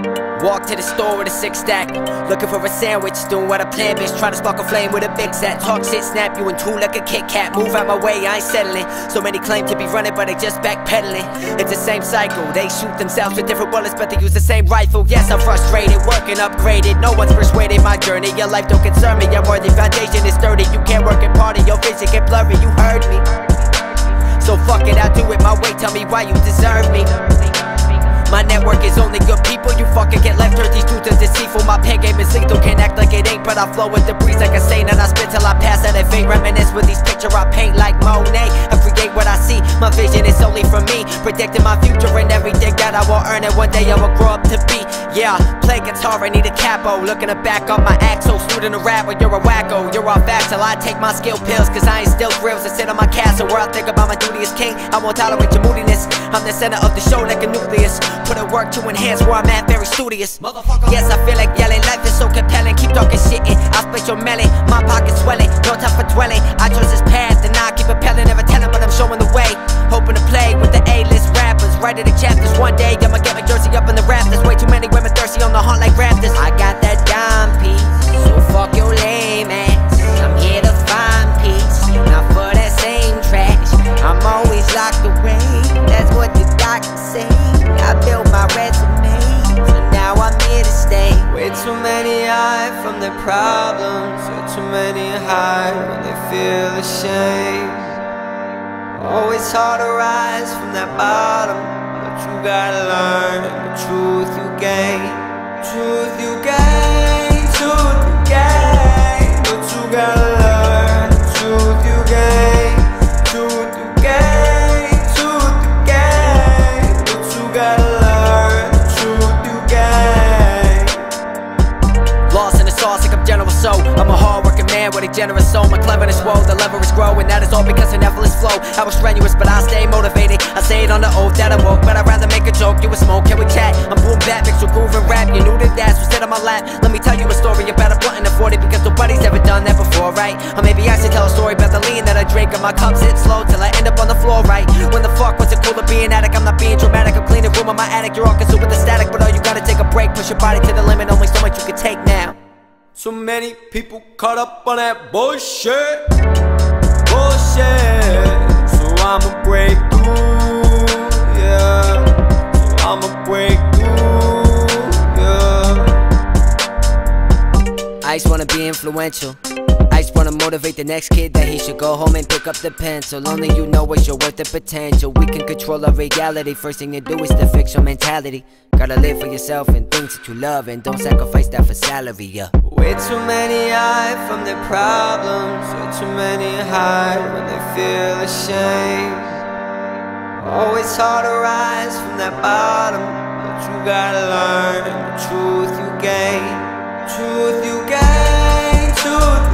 Walk to the store with a 6-stack, looking for a sandwich, doing what I planned, bitch. Trying to spark a flame with a big set. Talk shit, snap you in two like a Kit Kat. Move out my way, I ain't settling. So many claim to be running, but they just backpedaling. It's the same cycle, they shoot themselves with different bullets, but they use the same rifle. Yes, I'm frustrated, working upgraded. No one's persuaded my journey. Your life don't concern me, your worthy foundation is sturdy. You can't work and party, your vision get blurry, you heard me. So fuck it, I'll do it my way, tell me why you deserve me. My network is only good people, you fucking get left hurt. These dudes are deceitful, my pen game is lethal. Can't act like it ain't, but I flow with the breeze like a saint. And I spit till I pass out and fade. Reminisce with these pictures I paint like Monet. I create what I see, my vision is only for me. Predicting my future and everything that I will earn, and one day I will grow up to be. Yeah, play guitar, I need a capo. Looking to back up my axle, student a rap, but you're a wacko. You're off back till I take my skill pills, cause I ain't still grills to sit on my castle where I think about my duty as king. I won't tolerate your moodiness, I'm the center of the show like a nucleus. Put in work to enhance where I'm at, very studious. Yes, I feel like yelling, life is so compelling. Keep talking shit and I'll spit your melon. My pocket's swelling, no time for dwelling. I chose this path and I keep appelling. Never telling, but I'm showing the way. Hoping to play with the A-list rappers. Writing the chapters one day, I'ma get my jersey up in the rafters. Way too many women thirsty on the hunt like raptors. I got that dime piece, so fuck your lame ass. I'm here to find peace, not for that same trash. I'm always locked away, that's what the doctors say. I built my resume, so now I'm here to stay. Way too many hide from their problems, way too many hide when they feel ashamed. Always hard to rise from that bottom, but you gotta learn the truth you gain. Truth you gain, truth you gain, but you gotta learn the truth you gain. Truth you gain, truth you gain, but you gotta learn the truth you gain. Lost in the sauce like I'm General So. I'm a hard-working man with a generous soul. My cleverness grow, the leverage grow, and that is all because of effortless flow. I was strenuous, but I stay motivated. I say it on the oath that I woke, but I'd rather make a joke. You a smoke, can we chat? I'm boom bap, mixed with groove and rap. You knew that that's what sit on my lap. Let me tell you a story about a blunt and a 40, because nobody's ever done that before, right? Or maybe I should tell a story about the lean that I drink, and my cups hit slow till I end up on the floor, right? When the fuck was it cool to be an addict? I'm not being dramatic, I'm cleaning room in my attic. You're all consumed with the static, but all you gotta take a break. Push your body to the limit, only so much you can take now. So many people caught up on that bullshit, bullshit. So I'ma break through, yeah. So I'ma break through, yeah. I just wanna be influential. I just wanna motivate the next kid that he should go home and pick up the pencil. Only you know what you're worth, the potential. We can control our reality. First thing you do is to fix your mentality. Gotta live for yourself and things that you love, and don't sacrifice that for salary, yeah. Way too many hide from their problems, way too many hide when they feel ashamed. Always hard to rise from that bottom, but you gotta learn the truth you gain. Truth you gain, truth